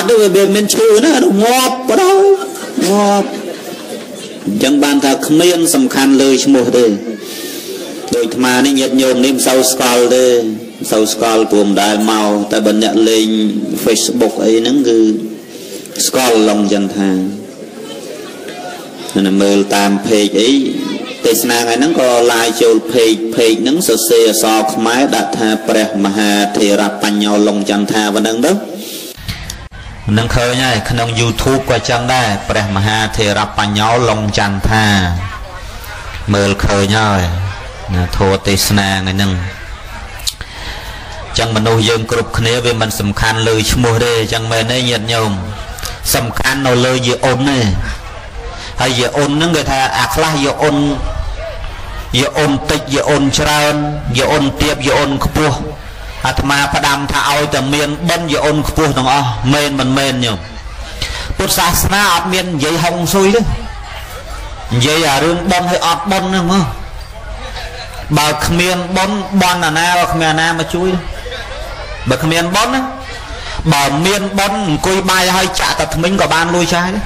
đó về mình chữ nó ngọt vào đâu ngọt chẳng bàn ta khmiên sầm khăn lời một đây đôi mà này nhiệt nhôm nem sau scroll đây sau scroll buồm đại màu tại bên nhận lên Facebook ấy nó cứ scroll lòng dân thang nên mờ tam page ấy thế nào ngày nó có like cho page nó sơ sơ so máy đặt tha pre maha thì rap pan nhau lòng dân tha và nâng đó nâng khơi nha khăn YouTube qua chân đây pre maha thì rap pan nhau lòng dân tha mờ khơi nha thua thế nào ngày nâng chẳng mình nuôi dân group kia về mình sầm khăn lời mua đây chẳng mình đây nhiệt nhôm sầm khăn nó lời gì ôn này hay gì ôn nó người ta là gì ôn tịch gì ôn trơn gì ôn tiệp gì ôn khua mà phải đam tháo từ miền bên gì ôn khua nó men nhôm Phật giáo na miền dây hồng xuôi đấy dây à rương bon hay ọt bon nữa không bà miền bon là na bà miền na mà chui bà miền bon á bà miền bon coi bài hay chạ tập mình có ban lui trái đấy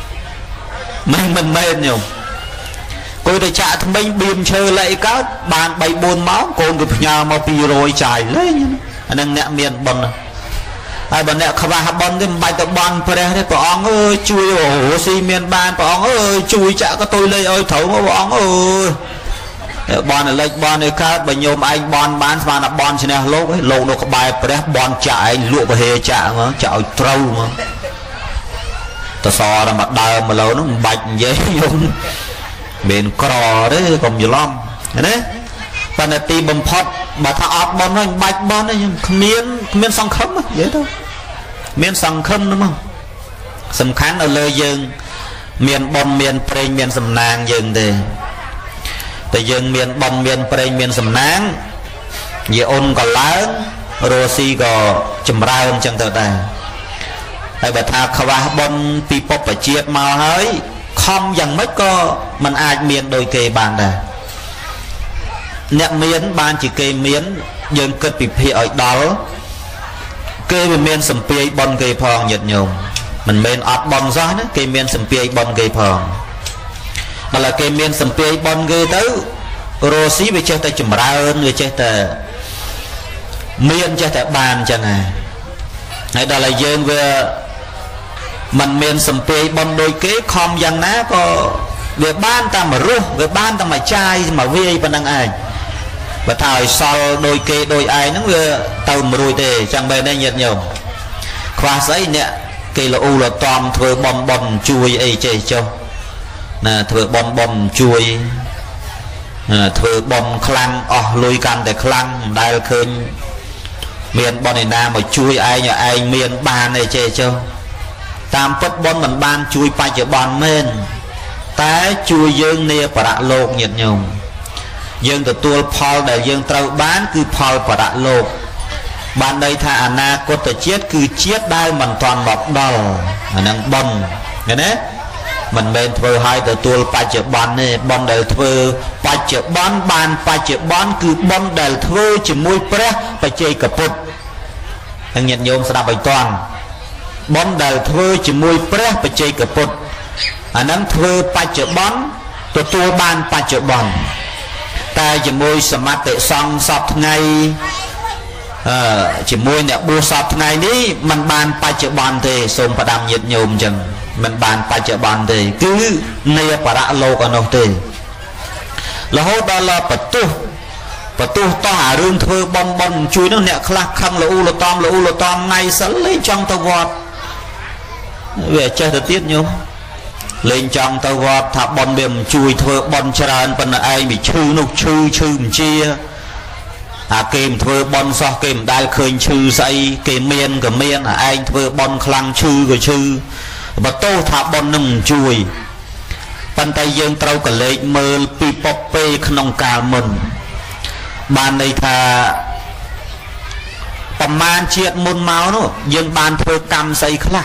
mình mệt nhiều coi để chạ tập mình bìm chơi lại các bàn bay buồn máu còn cái nhà mà pi rồi trái lên anh em nẹt miền bon ai bạn nẹt khava bon thì bài tập bon phải đấy bà ông ơi chui ổ xi miền ban bà ông ơi chui chạ cái tôi lấy ơi thấu bà ông ơi bọn này lệch bọn này khác bởi nhôm anh bọn bán mà là bọn trên này lốt ấy lột nó có bài bọn chạy lụa và hề chạy mà chạy trâu mà ta so ra mặt đào mà lâu nó bạch dễ nhung bên cỏ đấy còn nhiều lắm đấy và là tìm bầm phật mà thà ọt bọn nó bạch bọn đấy miên song khấm dễ thôi miên song khấm đúng không sầm khán ở lời dương miền bom miền prey miền sầm nàng dương thì tại dân miền bom miền prey miền sầm nang về ôn còn lớn Rosi có chùm ra hơn chân tờ ta hay bà thà khava bon pi pop và chiết màu hơi không dần mất có mình ai miền đôi kề bàn đà nhạc miến ban chỉ kề miến dân cất bị phi ở đó kê về miền sầm pi bon kề phong nhiệt nhung mình miền ọt bon gió nữa kề miền sầm pi bon kề phong mà là cái miền sầm pi bon ghê tới Rosi về chơi tay chùm ra hơn người chơi tay miền chơi tay bàn chẳng à này đó là dân về mình miền sầm pi bon đôi kế không dần ná có về ban ta mà ru về ban ta mà chai mà vi bên đằng ai và thời sau đôi kế đôi ai nó về tàu mà đôi tề chẳng bề đây nhiệt nhiều khoa giấy nè cây là u là toàn thừa bom bom chui ấy chơi châu nè thừa bom chui thừa bom khăn lùi can để khăn đây khơi miền bọn này na mà chui ai nhà ai miền ban này chơi châu tam phất bon mình ban chui pa chợ bon men té chui dương nia para lột nhiệt nhung dương từ tua Paul để dương trâu bán cứ Paul para lột ban đây tha ana có thể chết cứ chết đây mình toàn bọc đầu năng bon nghe đấy mình bên thưa hai từ tua pa chợ bon này bon đều thưa pa chợ bon ban pa chợ bon cứ bon đều thưa chỉ môi pre pa chơi cặp bột thằng nhiệt nhung sẽ đạp bài toàn bon đều thưa chỉ môi pre pa chơi cặp bột năng thưa pa chợ bon từ tua ban pa chợ bon ta chỉ môi smart tệ xong sọt ngay chỉ môi nè bua sọt ngày ní mình bàn pa chợ bon thì xôm pa đam nhiệt nhôm chừng mình bàn pa chợ bon thì cứ nia para lô còn đâu thì là hốt đó là bật tu to hà rương thưa bom bom chui nó nè khăng là u là tom ngay sẵn lấy trong tàu vọt về chơi thời tiết nhôm lên trong tàu vọt thả bom bìm chui thưa bom tràn phần ai bị chư nục chư chia kìm thưa bon so kìm đai khơi chư dây kìm miên anh thưa bon khăng chư và tô thả bon nằm chui bàn tay dương trâu cả lệ mơ pi pop pe khăn cà mình bàn đây thà tầm man triệt môn máu nó dương bàn thưa cam xây khla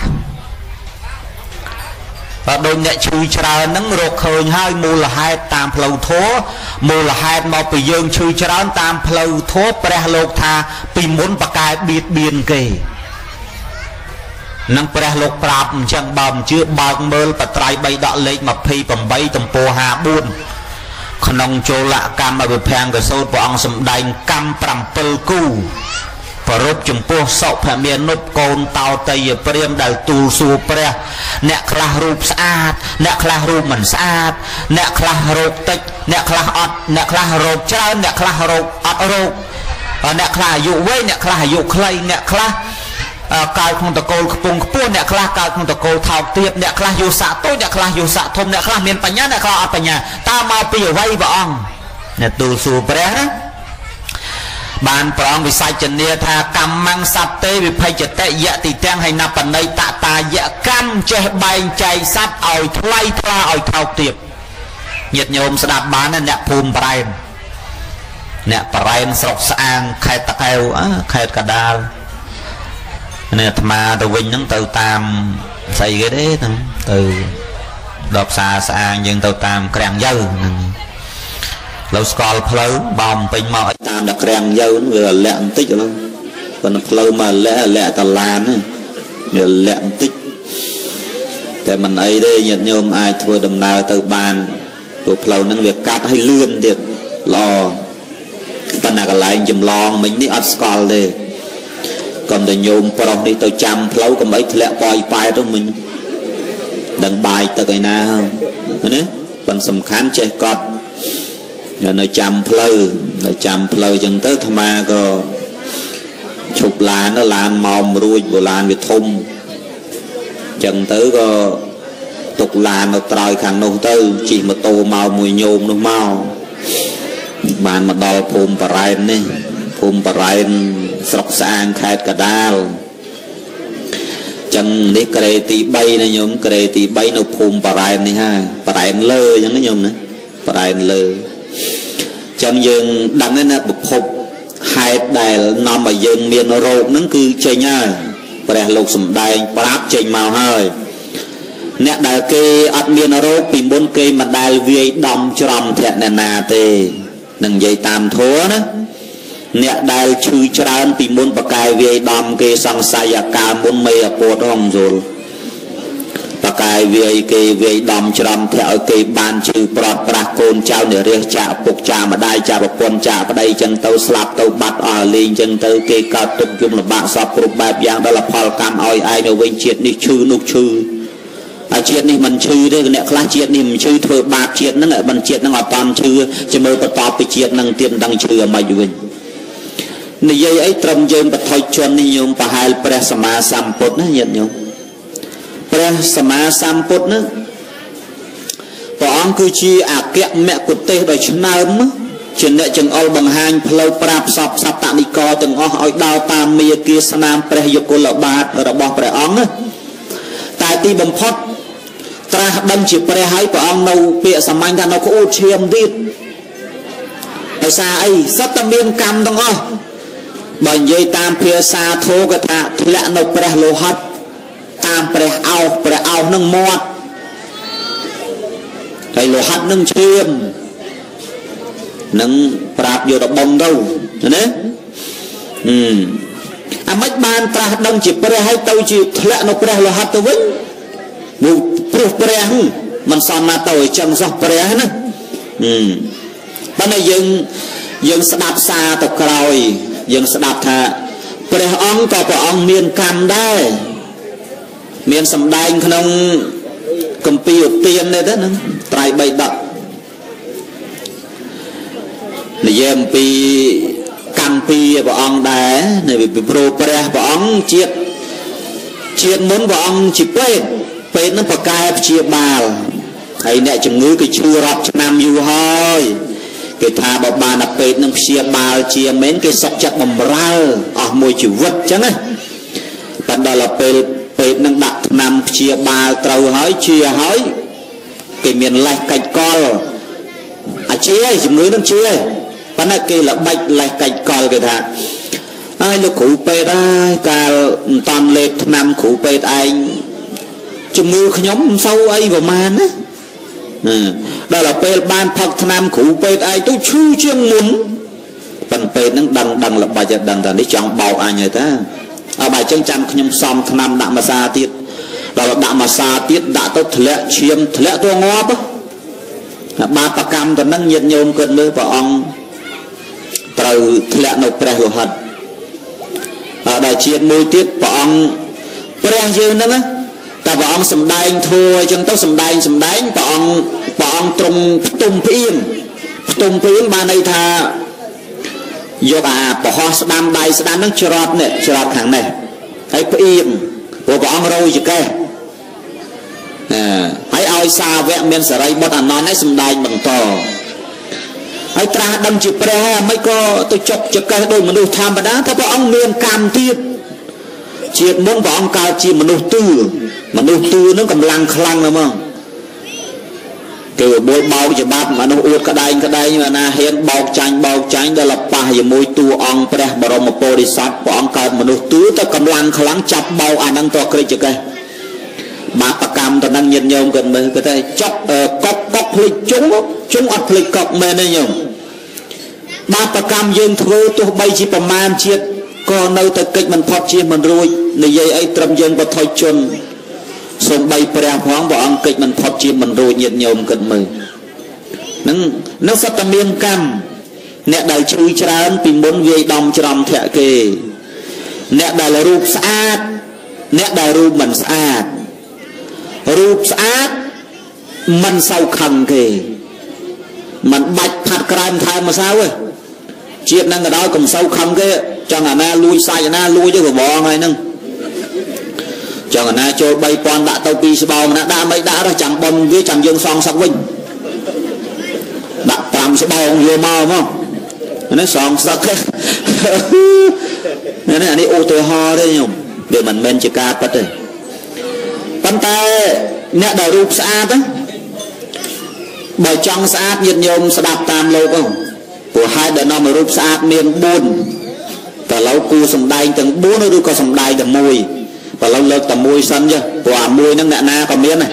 và đôi nhẹ chui trà nắng rột khơi hai mù là hai tam phlâu thố mù là hai màu bị dương chui trà tam phlâu thố pre lộc tha pi muốn bạc cài biệt biên kề នឹងព្រះលោកប្រាប់អញ្ចឹងបើមិនជឿបើកមើលបត្រៃ3ដកលេខ28ទំព័រ54ក្នុងចូលកម្មវិភាំងកសោតព្រះអង្គសម្ដែងកម្ម7គូប្រពចំពោះសុភមានុបកូនតោតយព្រាមដែលទូលសួរព្រះអ្នកខ្លះរូបស្អាតអ្នកខ្លះរូបមិនស្អាតអ្នកខ្លះរោគតិចអ្នកខ្លះអត់អ្នកខ្លះរោគច្រើនអ្នកខ្លះរោគអត់រោគអ្នកខ្លះអាយុវែងអ្នកខ្លះអាយុខ្លីអ្នកខ្លះកើតក្នុងតកូលខ្ពង់ខ្ពស់អ្នកខ្លះកើតក្នុងតកូលថោកទាបអ្នកខ្លះយុស័កតូចអ្នកខ្លះយុស័កធំអ្នកខ្លះមានបញ្ញាអ្នកខ្លះអត់បញ្ញាតើមកពីអ្វីព្រះអង្គអ្នកទូលសួរព្រះណាបានព្រះអង្គវិសាចនាថាកម្មੰសត្វទេវិភ័យចតិយតិទាំងហើយណបណៃតតាយកម្មចេះបែងចែកសត្វឲ្យថ្លៃថ្លាឲ្យថោកទាបញាតិញោមស្ដាប់បានណាអ្នកភូមិប្រែនអ្នកប្រែនស្រុកស្អាងខេត្តតាកែវខេត្តកដាលនេះអាត្មាទៅវិញហ្នឹងទៅតាមស្អីគេទេហ្នឹងទៅដល់ផ្សារស្អាងយើងទៅតាមក្រាំងយើហ្នឹងលើស្គាល់ផ្លូវបោមពេញមកតាមដល់ក្រាំងយើវាលាក់បន្តិចឡើយប៉ុន្តែផ្លូវមកលាក់តឡានវាលាក់បន្តិចតែមិនអីទេញាតិញោមអាចធ្វើដំណើរទៅបានព្រោះផ្លូវហ្នឹងវាកាត់ឲ្យលឿនទៀតល្អប៉ុន្តែកន្លែងចម្លងមិញនេះអត់ស្គាល់ទេកុំតែញោមប្រុសនេះទៅចាំផ្លូវកុំអីធ្លាក់ប៉ោយប៉ែទៅមិញដឹងបាយទឹកឯណាណាប៉ុន្តែសំខាន់ចេះកត់នៅចាំផ្លូវនៅចាំផ្លូវចឹងទៅអាត្មាក៏ឈប់ឡានឡានមករួចបើឡានវាធំចឹងទៅក៏ទុកឡាននៅត្រើយខាងនោះទៅជិះម៉ូតូមកមួយញោមនោះមកបានមកដល់ភូមិបរ៉ែននេះភូមិបរ៉ែនស្រុកស្អាងខេត្តកដាលចឹងនេះក្រេទី3ណាញោមក្រេទី3នៅភូមិបរ៉ែននេះហើយបរ៉ែនលើចឹងណាញោមណាបរ៉ែនលើចឹងយើងដឹងណាប្រភពហេតុដែលនាំឲ្យយើងមានរោគហ្នឹងគឺចេញហើយព្រះលោកសំដែងប្រាប់ចេញមកហើយអ្នកដែលគេអត់មានរោគពីមុនគេមិនដែលវាយដំច្រំធាក់អ្នកណាទេនឹងនិយាយតាមធម៌ណាអ្នកដែលឈឺច្រើនពីមុនបកាយវាយដំគេសង្ស័យអាការមុនមេអពតហងយល់បកាយវាយគេវាយដំច្រំធាក់ឲ្យគេបានឈឺប្រត់ប្រាស់កូនចៅនិរះចាក់ពុកចាម្ដាយចាក់ប្រពន្ធចាក់ប្តីចឹងទៅស្លាប់ទៅបាត់អស់លេងចឹងទៅគេកើតទុកយំលំបាកសពគ្រប់បែបយ៉ាងដល់ផលកម្មឲ្យឯងនៅវិញជាតិនេះឈឺនោះឈឺអាជាតិនេះមិនឈឺទេអ្នកខ្លះជាតិនេះមិនឈឺធ្វើបាបជាតិហ្នឹងឲ្យមិនជាតិហ្នឹងអត់តាន់ឈឺជាមើលបន្តពីជាតិហ្នឹងទៀតមិនដឹងឈឺអ្មេចវិញនិយាយអីត្រឹមយើងបថុជននេះញោមប្រហែលព្រះសម្មាសម្ពុទ្ធណាញាតិញោមព្រះសម្មាសម្ពុទ្ធហ្នឹងព្រះអង្គគឺជាអគ្គមគ្គុទេសដ៏ឆ្នើមជាអ្នកចង្អុលបង្ហាញផ្លូវប្រាប់សពសត្វនិកទាំងអស់ឲ្យដើរតាមមាគាស្នាមព្រះយគលបាតរបស់ព្រះអង្គណាតែទីបំផុតត្រាស់ដឹងជាព្រះហើយព្រះអង្គនៅពាក្យសាមញ្ញថានៅក្អួតឈាមទៀតដោយសារអីសត្វតែមានកម្មទាំងអស់បើនិយាយតាមភាសាធម៌ក៏ថាធ្លាក់នៅព្រះលោហិតតាមព្រះអោសនឹងមាត់ហើយលោហិតនឹងឈាមនឹងប្រាប់យកដបងទៅណាអាមិនបានត្រាស់ដឹងជាព្រះហើយទៅជាធ្លាក់នៅព្រះលោហិតទៅវិញព្រោះព្រះមិនសមណាទៅឲ្យចឹងសោះព្រះណាប៉ុន្តែយើងស្ដាប់សារទៅក្រោយយើងស្ដាប់ថាព្រះអង្គក៏ព្រះអង្គមានកម្មដែរមានសម្ដែងក្នុងគម្ពីរឧទាននេះទៅហ្នឹងត្រៃ3ដកនិយាយអំពីកម្មពីព្រះអង្គដែរនៅពីព្រោះព្រះអង្គជាតិមុនព្រះអង្គជាពេទ្យហ្នឹងប្រកែព្យាបាលហើយអ្នកជំងឺគេឈឺរាប់ឆ្នាំយូរហើយគេថាបើបានតែពេទ្យនឹងព្យាបាលជាមែនគេសុខចិត្តបំរើអស់មួយជីវិតអញ្ចឹងណាប៉ុន្តែដល់ពេលពេទ្យនឹងដាក់ថ្នាំព្យាបាលត្រូវហើយជាហើយគេមានលេសកាច់កលអាជាជំងឺនឹងជាប៉ុន្តែគេល្បិចលេសកាច់កលគេថាហើយលោកគ្រូពេទ្យហើយកាលមិនតាន់លេបថ្នាំគ្រូពេទ្យឯងជំងឺខ្ញុំមិនសូវអីប្រហែលណាដល់ពេលបានផឹកថ្នាំគ្រូពេទ្យឯងទៅឈឺជាងមុនប៉ុន្តែពេទ្យនឹងដឹងល្បិចដឹងថានេះចង់បោកអញហើយតា bài chân chăn nhung xòm khăn đạm mà xa tiết đó là đạm mà xa tiết đã tốt thẻ chiếm thẻ tua ngóp ba bà cam tần năng nhiệt nhôm cơn mưa và ông từ thẻ nộp pre hồ hận đại chiến môi tiết và ông pre dương đó ta và ông sầm đai thua chân tóc sầm đai và ông trung tung phiên ba này tha do bà bỏ hoa đam đai đam năng chọt này chọt hàng này hãy phiên của ông rồi chứ cái hãy ao xa vẽ miền sài ray bớt nói hãy sầm đai bằng to hãy tra đâm chụp pre mấy co tôi chọc chụp cái đôi mà đôi tham mà đá thế ông miền cam tiết triệt muốn của ông cao chi mà đầu tư nó cầm lăng khăng đúng không từ bôi bao cho bát mà nó uất cái đây nhưng mà na hiện bao chanh đó là pa giờ môi tu ông pre bảo một bồ đi sát của ông cao mà đầu tư ta cầm lăng khăng chặt bao anh đang to cái cái bà cam ta đang nhận nhôm gần mình cái đây chọc cọc lịch chúng ắt lịch cọc mê này nhung bà cam dương thôi tôi bay chỉประมาณ chiết còn đâu ta kịch mình phật chia mình rồi này vậy ấy trầm dương và thôi chun xong bay pre hoang và ông kịch mình phật chia mình rồi nhận nhôm gần mình nó sắp ta miên cam nè đại chui trán tìm muốn về đồng trầm thẹ kề nè đại là rụp sát nè đại rụp mình sát rụp sát mình sau khăn kề mình bạch phạt cram thay mà sao ấy chiết năng ở đó cùng sâu khăn cái cho ngà na lui sai na lui chứ của bò ngay nâng cho ngà na trôi bay quan đã tàu pi bao mà đã mấy đã rồi chẳng bom với chẳng dương song sắc vinh đã tạm sẽ bao vô mau không nó song sắc nên là đi ô tô ho đấy nhung để mình men chỉ ca bắt rồi pan tay nè đại rụp sát đó bởi trong sát nhiệt nhôm sẽ đạp tam lâu không của hai đời nó mà rụp sát miền buồn và lâu cu sầm đai từng bố nó đưa có sầm đai từng mùi và lâu lợt tầm mùi sân chưa quả mùi nó ngạ na còn miếng này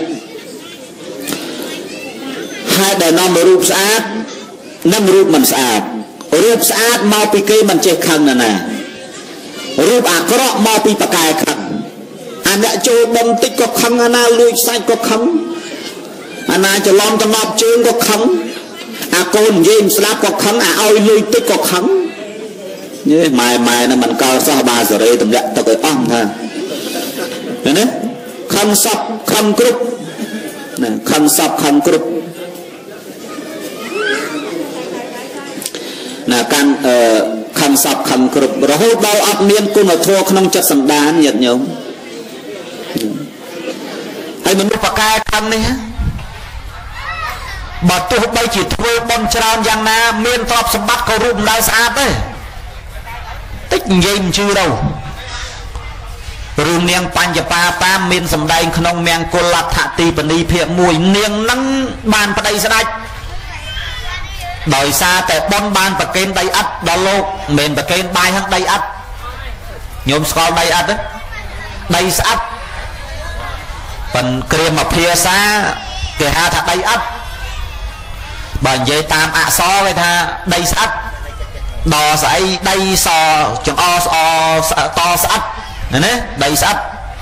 hai đời nó mà rụp sát năm rụp mình sát mau pi kê mình chơi khăn nè rụp có mau pi bạc cài khăn anh đã chơi bom tích có khăn anh lui sai có khăn anh cho lom cho ngọc chương có khăn con game slap có khăn oi lui tích có khăn như mày nó mình cao sao ba giờ đây tầm dạng tao cái ong ha đấy khăn sập khăn group này khăn sập khăn group là can khăn sập khăn group rồi hốt đau áp miên cung là thua không chất sầm đan nhiệt nhung hay mình phải cai khăn này bà tôi bay chỉ thuê bom tràn giang na miên top sầm bắt có rụm đai sát đấy tích game chưa đâu rùm niang pan japa pa miên sầm đai không mèng cô lạt thạ tì bẩn đi phiệp mùi niang nắng bàn vào đây sẽ đạch đòi xaแต่bom bàn vào kênh đây ắt đó lô miền vào kênh bay hăng đây ắt nhôm score đây ắt đấy đây sát phần kia mà phía xa kể ha thà đây ắt bởi vậy tam so cái tha đây sát đò sải đây sò chừng to sát này đây sát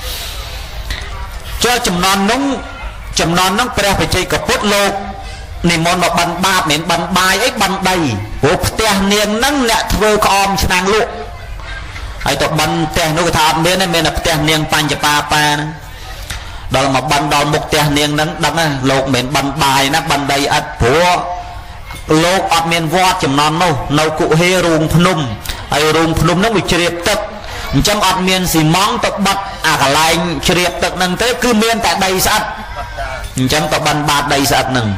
cho chùm non nóng pre phải chơi cặp bút lô niệm môn một bàn ba miền bàn bài ấy bàn đầy hộp tiền niềng nắng lẹ thưa con năng lụ hay tộc bàn tiền nó cái tháp miền này miền là tiền niềng pan chapa pa đó là một bàn đòn một tiền niềng nắng đắng lột miền bàn bài nó bàn đầy ắt của lột ọt miền vót chùm non nâu cụ hê rùm phun nó bị triệt tật trong ọt miền xì móng tộc bật cả lạnh triệt tật nâng tới cứ miền tại đây sát trong tộc bàn bát đây sát nâng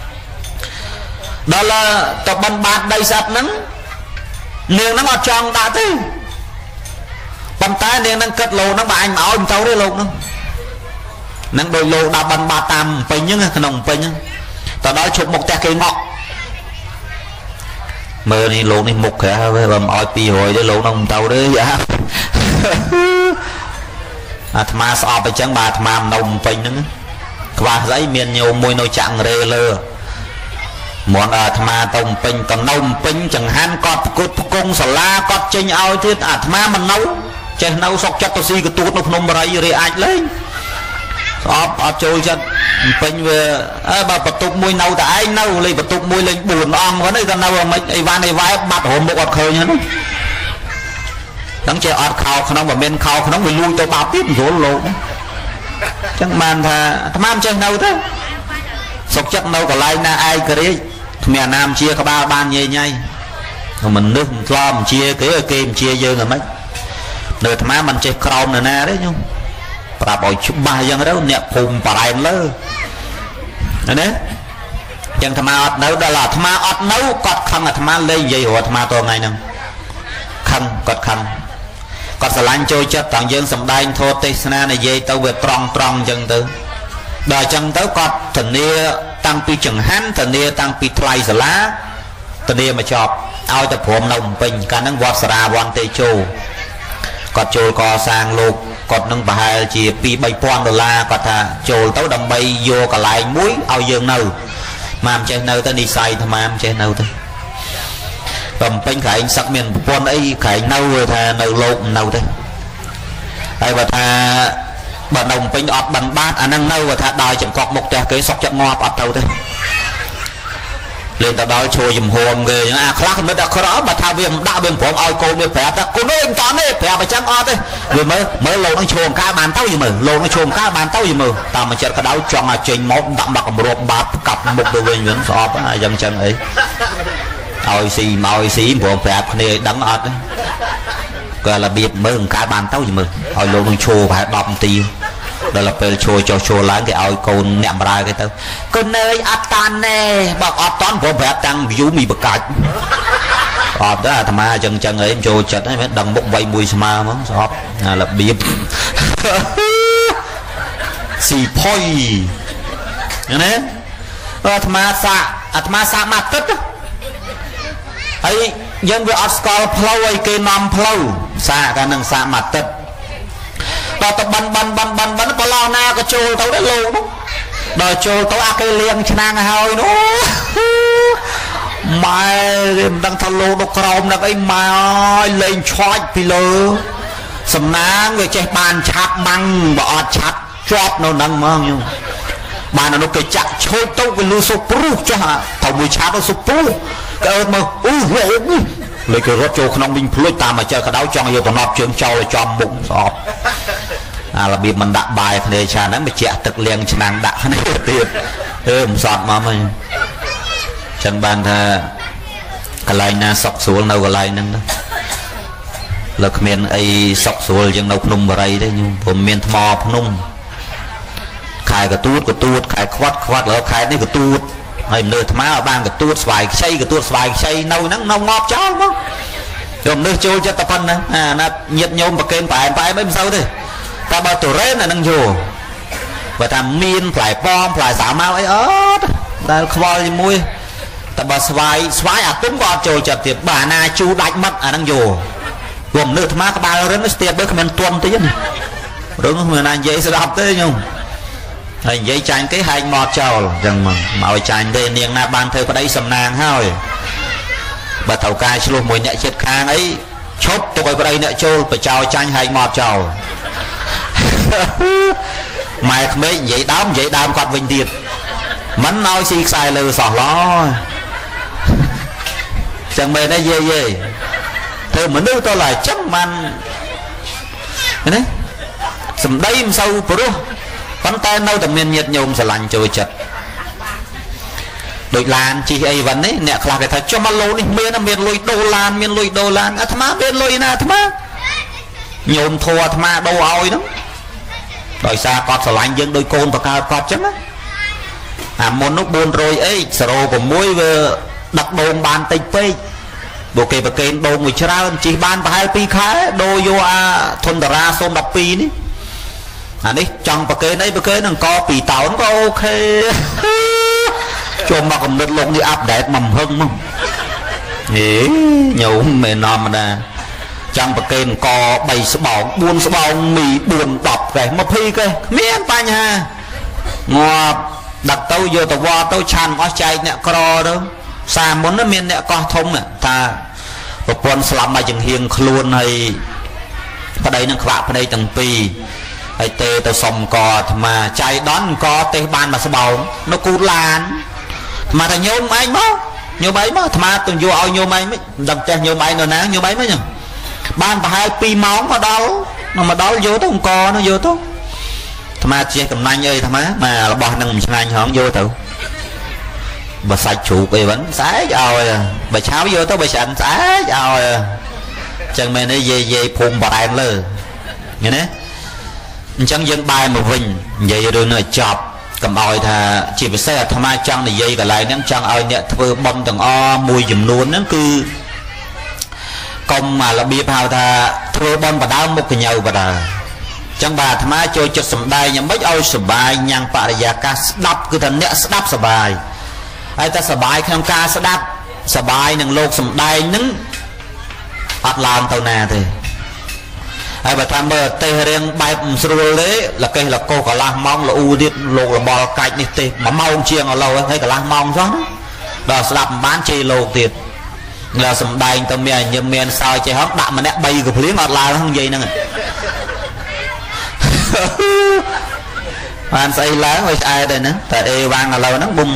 đó là tộc bàn bát đây sát nâng niềng nó ngọt tròn đã thế bàn tay niềng nâng cất lô nó bà anh bảo anh cháu đấy lô nó nâng đôi lô đã bàn bát tam bình nhưng nồng bình nhưng tao nói chụp một tẹt cây ngọ mơ đi lô này mục hả bầm oi pi hồi đấy lô nông tàu đấy dạ tham saoไปจังbà tham nồng bình nữa và giấy miền nhiều mùi nồi chặng rê lơ món tham tông bình còn nồng bình chẳng hạn cọt cốt cung sả la cọt chênh ao thiết tham mình nấu ចេះនៅសុកចិត្តទៅស៊ីកទួតនៅភ្នំបរិយរីអាចលេងស្អប់អត់ចូលចិត្តពេញវាបើបន្ទប់មួយនៅតែឯងនៅលេងបន្ទប់មួយលេង4អង្គហ្នឹងទៅនៅមិនអីវ៉ាន់អីវ៉ែបាត់រមុខអត់ឃើញហ្នឹងដឹងចេះអត់ខោក្នុងបើមានខោក្នុងវាលួចទៅបាប់ទៀតស្រួលលោកចឹងបានថាអាត្មាមិនចេះនៅទេសុកចិត្តនៅកន្លែងណាឯករាជ្យគ្មានអាណាមជាក្បាលបានញ៉ៃញ៉ៃមនុស្សមិនធ្លាប់ជាគេគេជាយើងហ្មងនៅអាត្មាមិនចេះក្រោមនរណាទេញោមប្រាប់ឲ្យច្បាស់យ៉ាងទៅអ្នកភូមិបរ៉ែនលើណាចឹងអាត្មាអត់នៅដល់អាត្មាអត់នៅគាត់ខឹងអាត្មាលេងនិយាយរកអាត្មាតថ្ងៃហ្នឹងខឹងគាត់ខឹងគាត់ស្រឡាញ់ចូលចិត្តទាំងយើងសំដែងធម៌ទេសនានិយាយទៅវាត្រង់អញ្ចឹងទៅដល់អញ្ចឹងទៅគាត់ធានាតាំងពីចង្ហាន់ធានាតាំងពីថ្លៃសាលាធានាមកចប់ឲ្យតែព្រមនៅភ្នំពេញកាលហ្នឹងវត្តសារាវ័នទេជោគាត់ចូលកសាងលោកគាត់នឹងប្រហែលជា$2-3,000គាត់ថាចូលទៅដើម្បីយកកន្លែងមួយឲ្យយើងនៅមកមិនចេះនៅទៅនិស័យអាត្មាមិនចេះនៅទៅបំពេញក្រែងសឹកមានប្រពន្ធអីក្រែងនៅថានៅលោកនៅទេហើយបើថាបើនៅបំពេញអត់បានបាតអាហ្នឹងនៅថាដល់ចង្កក់មុខផ្ទះគេសុកចិត្តងាប់អត់ទៅទេលេងទៅដល់ឈួរចំហមគេអាខ្លះគំនិតអាក្រក់បើថាវាមិនដាក់វាមិនព្រមឲ្យកូនវាប្រាប់ថាកូនអើយមិនតនេះប្រាប់អញ្ចឹងអត់ទេវាមើលលោកនឹងឈួរអង្ការបានទៅយីមើលលោកនឹងឈួរអង្ការបានទៅយីមើលតាមមួយចិត្តក្តៅចង់ឲ្យចេញមកដាក់មកគម្របបាតកាប់មុខទៅវិញវិញស្អប់អញ្ចឹងអីឲ្យស៊ីមកឲ្យស៊ីព្រមប្រាប់គ្នាឲ្យដឹងអត់ក៏របៀបមើលអង្ការបានទៅយីមើលឲ្យលោកនឹងឈួរប្រហែល10នាទីដល់ពេលឈួរចុះឈួរឡើងគេឲ្យកូនអ្នកបម្រើគេទៅកូនអើយអត់តាន់ណែបើអត់តាន់ព្រមប្រាប់តាំង view មីបកាច់អត់ទេអាត្មាអញ្ចឹងអីចូលចិត្តហ្នឹងដឹងមុខវៃមួយស្មើហ្មងស្អប់របៀបស៊ីផុយណាអាត្មាសាកមកទឹកហើយយើងវាអត់ស្គាល់ផ្លូវឲ្យគេនាំផ្លូវសាកកាលនឹងសាកមកទឹកដល់ទៅបានប្រឡោះណាក៏ចូលទៅដែរលោកនោះដល់ចូលទៅអាគេលៀងឆ្នាំងហើយនោះម៉ែគេមិនដឹងថាលោកនោះក្រោមនឹងអីម៉ែអើយលេងឆាច់ពីលើសំណាងវាចេះបានឆាប់ម៉ាំងបើអត់ឆាប់ជាប់នៅនឹងហ្មងញោមបានអនុគេចាក់ឈោចទៅវាលឺសុព្រុសចុះទៅមួយឆាប់ទៅសុព្រុសក៏អើមើលលេខរត់ចូលក្នុងវិញភ្លុចតាមមកចើក្តៅចង់យកបំណប់ជើងចោលឲ្យចំមុខស្អប់អារបៀបមិនដាក់បាយគ្នាឆាហ្នឹងបញ្ជាក់ទឹកលាងឆ្នាំងដាក់គ្នាទៀតមិនសត់មកហ្នឹងចឹងបានថាកន្លែងណាសុកស្រួលនៅកន្លែងហ្នឹងណាលើគ្មានអីសុកស្រួលជាងនៅភ្នំបរិយទេញោមព្រមមានថ្មភ្នំខែកទួតខែខ្វាត់លើខែនេះកទួតហើយមនុស្សអាត្មាបានកទួតស្វាយខ្ចីនៅហ្នឹងនៅងាប់ចោលមកយកមនុស្សចូលចិត្តតែប៉ុណ្ណឹងអាណាញាតញោមប្រកេនប្រែអីមិនសូវទេតែបើទូរ៉េនអានឹងយូរបើថាមានផ្លែប៉មផ្លែសាវម៉ាវអីអត់ដែលខ្វល់ជាមួយតែបើស្វាយអាទុំក៏អត់ចូលចិត្តទៀតបើអាណាជូដាច់មិត្តអានឹងយូរព្រោះមនុស្សអាត្មាក្បាលរឹងស្ទាបទៅគ្មានទន់ទៀតរឿងគ្មានណានិយាយស្ដាប់ទេញោមហើយនិយាយចាញ់គេហែងមកចោលអញ្ចឹងមកឲ្យចាញ់ទេនាងណាបានធ្វើប្តីសំណាងហើយបើត្រូវការឆ្លោះមួយអ្នកចិត្តខាងអីឈប់ទុកឲ្យប្តីអ្នកចូលបចោចាញ់ហែងមកចោលម៉ែក្មេងនិយាយដើមគាត់វិញទៀតមិនឲ្យស៊ីខ្សែលើសោះឡចឹងមែនទេយាយធ្វើមនុស្សទៅឡើយចឹងបានណាសំដីមិនសូវព្រោះប៉ុន្តែនៅតែមានញាតិញោមស្រឡាញ់ចូលចិត្តដូចឡានជិះអីវ៉ាន់នេះអ្នកខ្លះគេថាចុះមកលោនេះមានលុយដូរឡានអាត្មាមានលុយណាអាត្មាញោមធัวអាត្មាដូរឲ្យហ្នឹងដោយសារគាត់ស្រឡាញ់យើងដោយកូនបកើតគាត់ចឹងណាអាមុននោះ400អី06វាដឹកដូងបានតិចពេកបើគេប្រកេនដូងមួយច្រើនជិះបានប្រហែល2ខែដូរយកអាធុនតារា012នេះអានេះចង់ប្រកេនអីប្រកេននឹងក2តោនក៏អូខេចូលមកកំណត់លោកនេះអាប់ដេតមកហឹងមកញោមមិននំណាចង់ប្រកេនក3ស្បោង4ស្បោងមី4 10កែ20កែគ្មានបញ្ហាងាប់ដាក់ទៅយកទៅវត្តទៅឆានអស់ចែកអ្នកក្រទៅសាមុនមានអ្នកកោះធំថាប្រពន្ធស្លាប់មកចង្ហៀងខ្លួនហើយប្តីនឹងខ្វាក់ប្តីទាំងពីរហើយទេទៅសុំកអាត្មាចៃដន់កទេបានមកស្បោងនៅគូឡានអាត្មាថាញោមឯងមកញោមឯងមកអាត្មាទៅយកឲ្យញោមឯងមិនដឹងចេះញោមឯងនៅណាញោមឯងមិនបានប្រហែល2ម៉ោងមកដល់យកទៅអង្គនោះយកទៅអាត្មាជាកំណាញ់អីអាត្មាមករបស់នឹងមិនឆ្ងាញ់ហងយកទៅបើសាច់ជ្រូកអីវិញស្អែកឲ្យបើឆាវយកទៅបើឆ្អិនស្អែកឲ្យចឹងមែនទេយាយភូមិបរ៉ែនលើឃើញទេអញ្ចឹងយើងបែរមកវិញនិយាយរឿងនេះចប់កុំឲ្យថាជាពិសេសអាត្មាចង់និយាយកន្លែងហ្នឹងចង់ឲ្យអ្នកធ្វើបុណ្យទាំងអស់មួយចំនួនហ្នឹងគឺកុំរបៀបហៅថាធ្វើបុណ្យបដើមមុខកញ្ញើបដើអញ្ចឹងបាទអាត្មាចូលចិត្តសំដែងយ៉ាងម៉េចឲ្យសុបាយញ៉ាំងបរិយាកាសស្ដាប់គឺថាអ្នកស្ដាប់សុបាយហើយតែសុបាយក្នុងការស្ដាប់សុបាយនឹងលោកសំដែងហ្នឹងអត់ឡើងទៅណាទេហើយបើតាមមើលទេសរៀងបែបមិនស្រួលទេលកេះលកោកន្លះម៉ោងលូទៀតលោករបល់កាច់នេះទេស1ម៉ោងជាងឥឡូវហើយកន្លះម៉ោងសោះដល់ស្ដាប់មិនបានជេរលោកទៀតដល់សំដែងទៅមានញឹមមានសើចេះហងដាក់ម្នាក់3កំភ្លៀងអត់ឡើងហ្នឹងនិយាយហ្នឹងបានស្អីឡើងឲ្យឆ្អែតហ្នឹងតែអេវ៉ាងឥឡូវហ្នឹងបុំ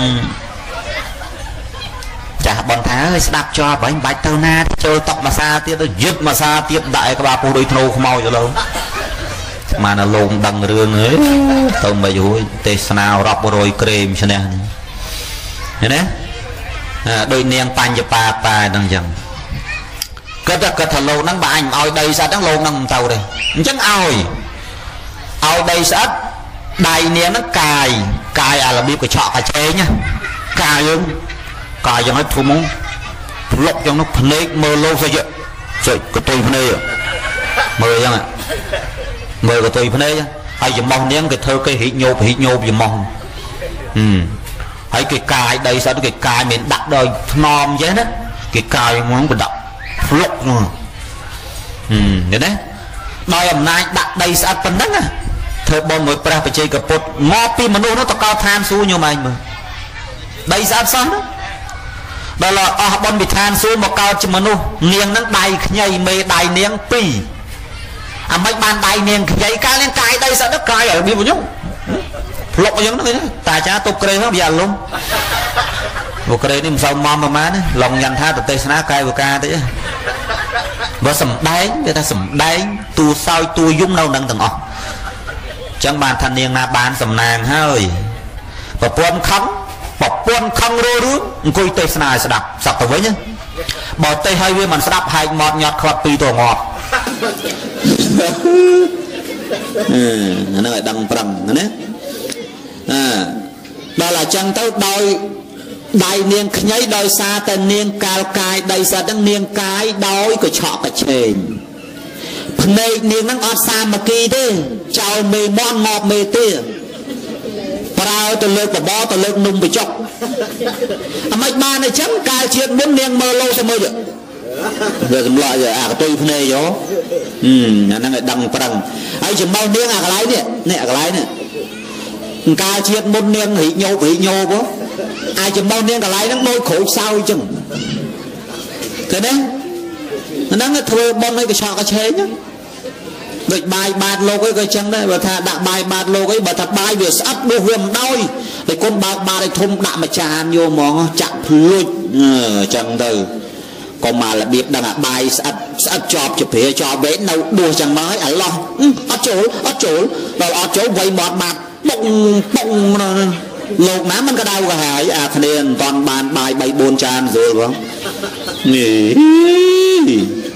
ចាស់បនថាឲ្យស្ដាប់ជាប់ហើយមិនបាច់ទៅណាចូលតុកមាសាទៀតទៅយឹតមាសាទៀតដាក់ឲ្យក្បាលពោះដូចធ្នូខ្មោចឥឡូវស្មានតែលោកដឹងរឿងអើយទៅមិនរួចទេសនារាប់រយក្រេមឈ្នះនេះឃើញទេដោយនាងបញ្ញបាតាហ្នឹងអញ្ចឹងគាត់ថាលោកហ្នឹងបើអញមិនឲ្យដីស្អិតហ្នឹងលោកហ្នឹងមិនទៅទេអញ្ចឹងឲ្យដីស្អិតដៃនាងហ្នឹងកាយអារបៀបកញ្ឆក់កញ្ឆេងកាយយើងកាយយ៉ាងហ្នឹងធំហ្នឹងផ្លុកយ៉ាងនោះភ្នែកមើលលោកស្អីចុចកតុយភ្នែកមើលអញ្ចឹងមើលកតុយភ្នែកហើយចំោះនាងគេធ្វើគេរីកញោបចំោះហើយគេកាយដីស្អិតគេកាយមានដាក់ដល់ថ្នមអញ្ចឹងណាគេកាយហ្នឹងបដាក់ផ្លុកហ្នឹងឃើញទេដោយអំណាចដាក់ដីស្អិតប៉ុណ្ណឹងធ្វើបងមួយព្រះបច្ចេកពុទ្ធមកពីមនុស្សនោះទៅកោឋានសួគ៌ញោមឯងមើលដីស្អិតសោះណាដល់អស់បនវិធានសួរមកកោតជាមនុស្សនាងហ្នឹងដៃខ្ញីមេដៃនាង2អាមិនបានដៃនាងខ្ញីកាលនាងកាយដីស្អិតកាយឲ្យរបៀបខ្ញុំផ្លុកអញ្ចឹងហ្នឹងតាចាទុកក្រេហ្នឹងវាអាលំមកក្រេនេះមិនសូវមមប្រហែលណាឡងញ៉ាំថាទៅទេសនាកាយវិការតិចបើសំដែងគេថាសំដែងទូសោយទូយំនៅនឹងទាំងអស់អញ្ចឹងបានថានាងណាបានសំណាងហើយប្រពន្ធខំរੂរឿងអង្គុយទេសនាឲ្យស្ដាប់សក់ទៅវិញបើទេសឲ្យវាមិនស្ដាប់ហែកមាត់ញាត់ខ្វាត់ពីទៅងាប់ហ្នឹងឲ្យដឹងប្រឹងណាដល់អញ្ចឹងទៅដោយដៃនាងខ្ញីដោយសារតែនាងកាលកាយដីសិតហ្នឹងនាងកាយដោយកញ្ឆក់កញ្ឆេងភ្នែកនាងហ្នឹងអត់សាមគ្គីទេចោលមេមន់ងាប់មេទេប្រើទៅលើកបបទៅលើកនំបញ្ចុកអាមិនបានអញ្ចឹងកាលជាតិមុននាងមើលលោទៅមើលវាសម្លាក់អាកតុយភ្នែកយោអាហ្នឹងឲ្យដឹងប្រឹងហើយចំោះនាងអាកន្លែងនេះអាកន្លែងនេះកាលជាតិមុននាងរីកញោបអាចចំោះនាងកន្លែងហ្នឹងដូចក្រូចសើអញ្ចឹងឃើញទេហ្នឹងធ្វើបុណ្យឲ្យកញ្ឆក់កញ្ឆេងដូចបាយបាតលោកអីក៏ចឹងដែរបើថាដាក់បាយបាតលោកអីបើថាបាយវាស្អិតដូចវាមិនដោយតែគុណបើកបាតឲ្យធំដាក់មួយចានយកហ្មងចាក់ភ្លួចចឹងទៅក៏មករបៀបដឹងអាបាយស្អិតជាប់ជាព្រាជាប់វែងនៅដួសចឹងមកឲ្យអាឡោះអត់ចូលដល់អត់ចូលវៃមាត់បាត់ប៉ុងលោកណាមិនក្តៅក៏ហើយអាគ្នាមិនតាន់បានបាយ 3-4 ចានស្រួលបងនេះ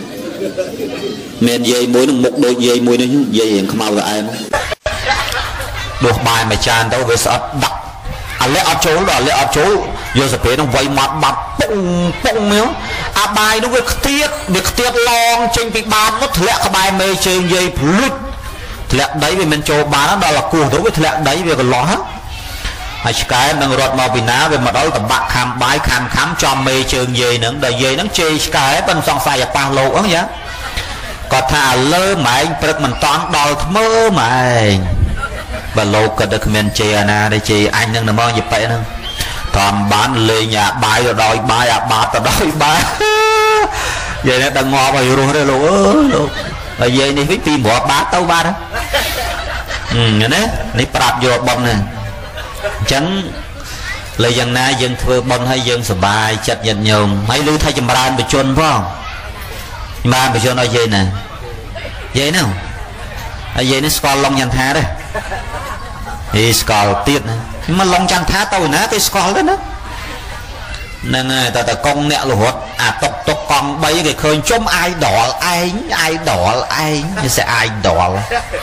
មានយាយមួយនឹងមុខដូចយាយមួយនេះយាយរៀងខ្មៅទៅឯងដួសបាយមួយចានទៅវាស្អិតដាក់អាលេអត់ចូលដល់អាលេអត់ចូលយកស្ព្រេនឹងវៃមាត់បាត់ប៉ុងមើលអាបាយនោះវាខ្ទាតឡងចេញពីបាតមកធ្លាក់ក្បែរមេជើងយាយភ្លុចធ្លាក់ដីវាមិនចូលបានដល់អាគោះទៅវាធ្លាក់ដីវាកន្លោះហើយឆ្កែនឹងរត់មកពីណាវាមកដល់តបាក់ខាំបាយខាំចំមេជើងយាយនឹងដល់យាយនឹងជេរឆ្កែប៉ុនសង្ស័យអាប៉ះលោកហ្នឹងយ៉ាគាត់ថាលើម៉ែងព្រឹកមិនតាន់ដល់ថ្មើម៉ែងបើលោកក៏ដឹកគ្មានជេរណាទេជេរអញនឹងតែមកយប៉ែហ្នឹងតាមបានលេងអាបាយទៅដោយបាយអាបាតទៅដោយបាយយាយនេះដឹងងាប់ឲ្យរស់ទេលោកអើយលោក rồi về đi với bỏ bá tao ba đó nè đi prap vô bông nè chẳng lời dân na dân thưa bông hay dân sờ bài chặt nhận nhôm hay lưu thay chầm ran bị chôn phải không mà bị chôn ở dây nè dây nào ở dây nó scroll long nhăn thá đây thì scroll tiết mà long nhăn thá tao nè cái scroll đó nữa nên ta con nẹo lụt tộc con bay cái khơi chôm ai đỏ ai sẽ ai đỏ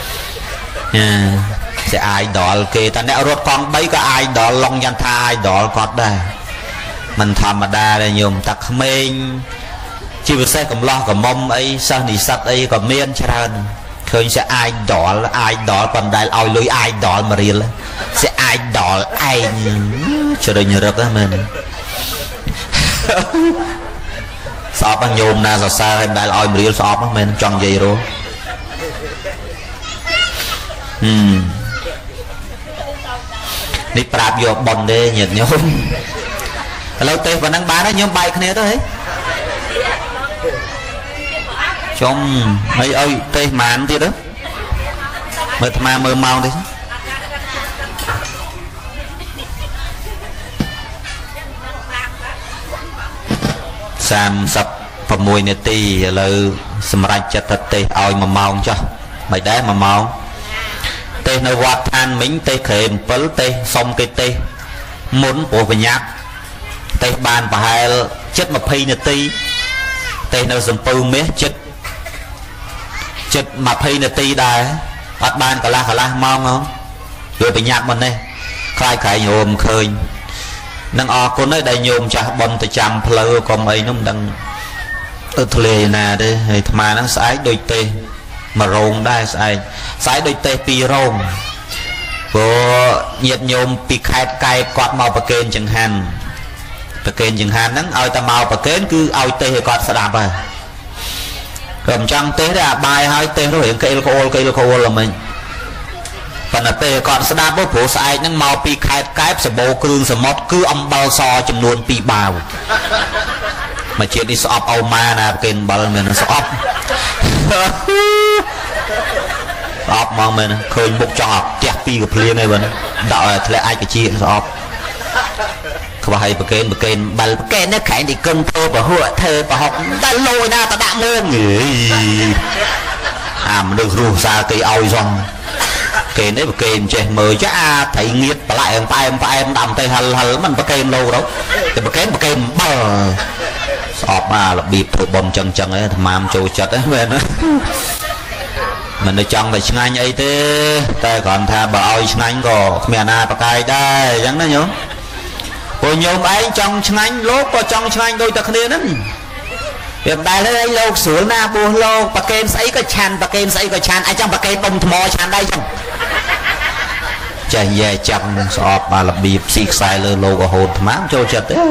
sẽ ai đỏ kì ta nẹo rốt con bay có ai đỏ long nhăn tha ai đỏ có đây mình thầm mà đa đây nhôm ta mình chỉ vừa xe cầm lo cầm mông ấy sao đi sắt ấy còn miên chán khơi sẽ ai đỏ còn đại oi lưới ai đỏ mà riêng sẽ ai đỏ ai cho đời nhớ được đó mình sọp bằng nhôm na sao xa em đại oi mà riêng sọp đó mình chọn gì rồi đi prap vô bồn đi nhiệt nhôm lâu tê và năng bán đó nhôm bay cái này thôi trong mấy ơi tê màn thì đó mơ mà mơ mau đi sam sập và mùi nè tì là sầm rạch chặt thật tê oi mà mau cho mày đá mà mau tê nơi quạt than mình tê khềm pớl tê xong cái tê muốn của về nhát tê bàn và hai chất mà phi nè tì tê nơi dầm pư mé chất mà phi nè tì đài bắt bàn cả la mau không rồi bị nhát mình đây khai khải nhôm khơi năng o con nơi đây nhôm chả bom từ trăm plơ còn mấy nó đang từ thề nè đây mà nó sải đôi tê mà rồng đây sải đôi tê pi rồng của nhiệt nhôm pi khai cay quạt màu bạc kên chẳng hạn nắng ao ta màu bạc kên cứ ao tê quạt sẽ đạp à cầm trăng tê ra bài hai tê nó hiện cây lô là mình phần là tê còn sẽ đáp với phố sai những màu pi khai cái sẽ bố cương sẽ mót cứ âm bao so chùm luôn pi bào mà chuyện đi sọp âu ma nè kênh bảo mình sọp mong mình khơi một cho học chặt pi của plia này vẫn đợi lại ai cái chia sọp không hay bậc kênh nó khải đi cân thơ và hựa thơ và học ta lôi na ta đã mơn mà được rùa xa cây oi rong kênh đấy kênh trẻ mới chứ thấy nghiệt và lại em đầm tay hal mình kênh lâu đâu thì kênh bờ sọp mà là bịp thử bom chân ấy mà trôi chật ấy mình được chọn về tiếng Anh ấy thế ta còn tha bà ơi tiếng Anh có mẹ na bà cài đây chẳng đó nhớ rồi nhôm ấy trong tiếng Anh lốt có trong tiếng Anh đôi ta khné lắm việc đại đây lô sửa na bùa lô bà kênh sấy có chan ai trong bà kênh bông mò chan đây chẳng chạy về chậm sọp mà là bịp xịt sai lơ lô có hồn mám trôi chật đấy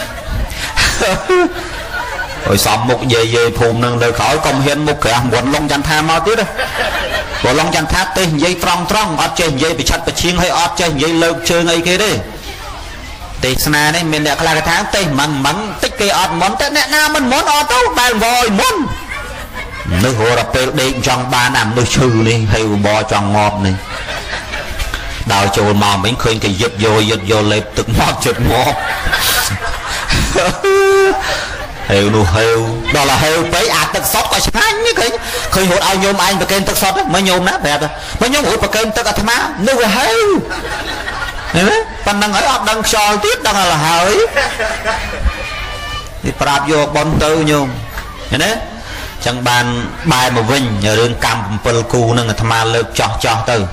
rồi xong một về phùm nâng đời khỏi công hiến một cái quần lông chăn tha mau tiếp đây quần lông chăn tha tên dây trong ọt chơi dây bị chặt bị chiên hay ọt chơi dây lợn chơi ngay kia đi thì sana đấy mình đã là cái tháng tên mắng tích cây ọt món tên nè na mình món ọt đâu bàn vòi món nước hồ đập đệm trong ba năm nước chư đi hay bò tròn ngọt này đào chồi mà mình khơi cái giật vô lệp tự ngọt chật ngọt heo đó là heo với tật sót coi sáng như cái khơi hụt ao nhôm anh và kênh tật sót mới nhôm nát đẹp mới nhôm hụt và kênh tật thầm á nước là heo còn đang ở đang soi tiếp đang là hỡi thì prap vô bon tư nhôm đấy chẳng bàn bài mà vinh nhờ đường cam pel cu nâng thầm á lợp cho từ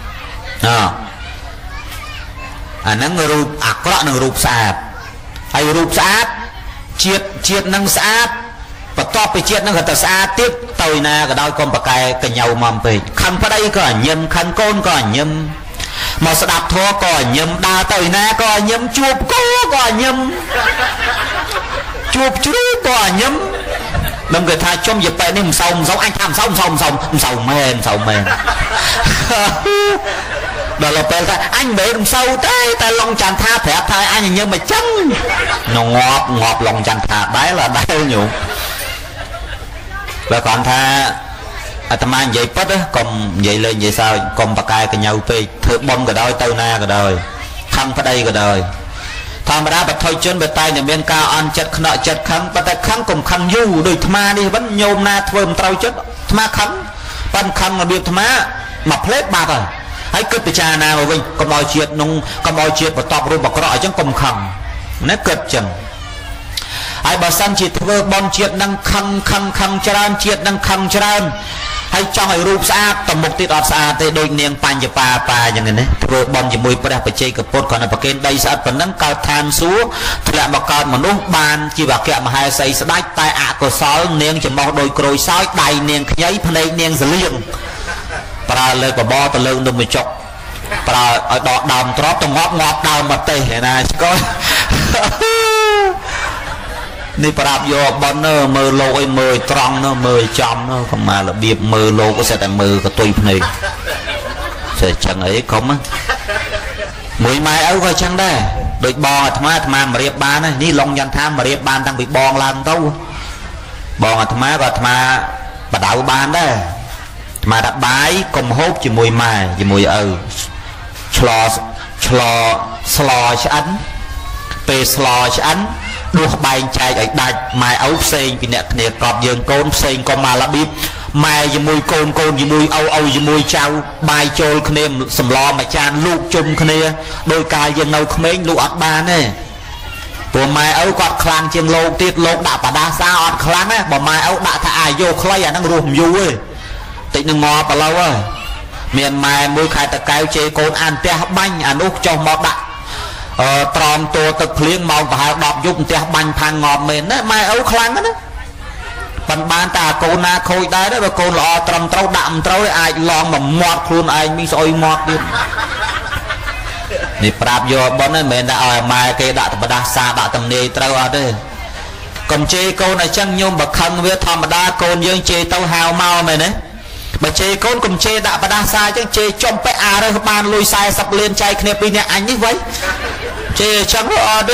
nâng rụp có đoạn nâng rụp sạp hay rụp sạp chiết nâng sạp và to bị chiết nâng thật sạp tiếp tồi na cái đôi con bạc cái nhau mầm về khăn vào đây có nhâm khăn côn có nhâm mà sẽ đạp thua có nhâm đa tồi na có nhâm chuột có nhâm chuột chú có nhâm đừng người ta trong dịp vậy nên xong giống anh tham xong mền đó là ta anh để đằng sau tới ta long tràn tha thẻ thay anh nhưng mà chân nó ngọt lòng tràn tha đấy là đau nhủ và còn tha អាត្មានិយាយពិតកុំនិយាយលេងនិយាយសើចកុំបកកែកញ្ញៅពេកធ្វើបុណ្យក៏ដោយទៅណាក៏ដោយខឹងប្តីក៏ដោយធម្មតាបទជនបើតែតែមានការអន់ចិត្តខ្នក់ចិត្តខឹងប៉ុន្តែខឹងកុំខឹងយូរដូចអាត្មានេះវិញញោមណាធ្វើមិនត្រូវចិត្តអាត្មាខឹងប៉ិនខឹងរបៀបអាត្មាមកផ្លេតបាត់ហើយគិតពិចារណាមកវិញកុំឲ្យជាតិនោះកុំឲ្យជាតិបន្ទាប់រូបអាក្រក់អញ្ចឹងកុំខឹងណាគិតអញ្ចឹងហើយបើសិនជាធ្វើបន់ជាតិនឹងខឹងច្រើនជាតិនឹងខឹងច្រើនហើយចង់ឲ្យរូបស្អាតតមុខទៀតអត់ស្អាតទេដូចនាងបញ្ញបាអញ្ចឹងណាធ្វើបន់ជាមួយព្រះបច្ចេកពុទ្ធគាត់នៅប្រគេនដីស្អិតប៉ុណ្ណឹងកើតឋានសួគ៌ធ្លាក់មកកើតមនុស្សបានជីវៈមហេសីស្ដេចតែអកុសលនាងចំោះដោយក្រូចសើចដៃនាងខ្ញីភ្នែកនាងសលៀងប្រើលើកបបទៅលើនំបញ្ចុកប្រើឲ្យដកដើមទ្របទៅងាប់ដើមមកទេណាស្គាល់នេះប្រាប់យកបន់មើលលោកអីមើលត្រង់មើលចំកុំមករបៀបមើលលោកក៏សិតតែមើលកតុយភ្នែកចេះចឹងអីកុំមួយម៉ែឪក៏ចឹងដែរដូចបងអាត្មាមករៀបបាននេះឡុងយន្តថាមករៀបបានតាំងពីបងឡើងទៅបងអាត្មាក៏អាត្មាបដៅបានដែរអាត្មាដាក់បាយកុំហូបជាមួយម៉ែជាមួយឪឆ្លស្លឆ្អិនពេលស្លឆ្អិនដួសបែងចែកឲ្យដាច់ម៉ែឪផ្សេងពីអ្នកគ្នាកប់យើងកូនផ្សេងក៏មករបៀបម៉ែជាមួយកូនជាមួយឪជាមួយចៅបាយចូលគ្នាសម្លមួយចានលូកជុំគ្នាដោយកាលយើងនៅក្មេងលូកអត់បានទេព្រោះម៉ែឪគាត់ខ្លាំងជាងលោកទៀតលោកដាក់បដាសាអត់ខ្លាំងទេបើម៉ែឪដាក់ថាអាយុខ្លីអាហ្នឹងរស់មិនយូរទេតិចនឹងងល់ប្រឡូវហើយមានម៉ែមួយខែតកែវជេរកូនអានផ្ទះបាញ់អានោះចុះមកដាក់ត្រង់តួទឹកភ្លៀងម៉ោងប្រហែល10យប់ផ្ទះបាញ់ផាំងងាប់មែនណាម៉ែឪខ្លាំងណាប៉ុន្តែបានតែកូនណាខូចដែរបើកូនល្អត្រឹមត្រូវដាក់មិនត្រូវអាចឡងមកមាត់ខ្លួនឯងមីស្អុយមាត់ទៀតនេះប្រាប់យកប៉ុនហ្នឹងមិនមែនដាក់ឲ្យម៉ែគេដាក់បដាសាដាក់តំនាយត្រូវអត់ទេកុំជេរកូនអញ្ចឹងញោមបើខឹងវាធម្មតាកូនយើងជេរទៅហៅមកមែនទេបើជេរកូនកុំជេរដាក់បដាសាអញ្ចឹងជេរចំពេអារើសបានលុយ40លានចែកគ្នាពីរនាក់អញនេះវិញជេរអញ្ចឹងអត់ទេ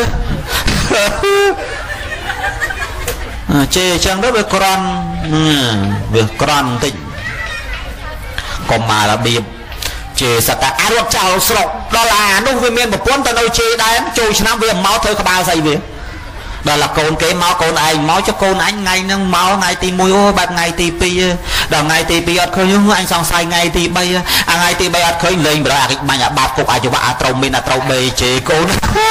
ជេរអញ្ចឹងទៅវាក្រន់បន្តិចកុំមករបៀបជេរសតារត់ចោលស្រុកដល់អានោះវាមានប្រពន្ធទៅនៅជេរដែរចូលឆ្នាំវាមកធ្វើក្បាលស្អីវាដល់ឡាកូនគេមកកូនឯងមកចុះកូនអញថ្ងៃហ្នឹងមកថ្ងៃទី1អូបែបថ្ងៃទី2ដល់ថ្ងៃទី2អត់ឃើញអញសង្ស័យថ្ងៃទី3ថ្ងៃទី3អត់ឃើញលេងបរោះអាបាញ់អាបាតគុកអាជីវៈអាត្រូវមានអាត្រូវបេជេរកូន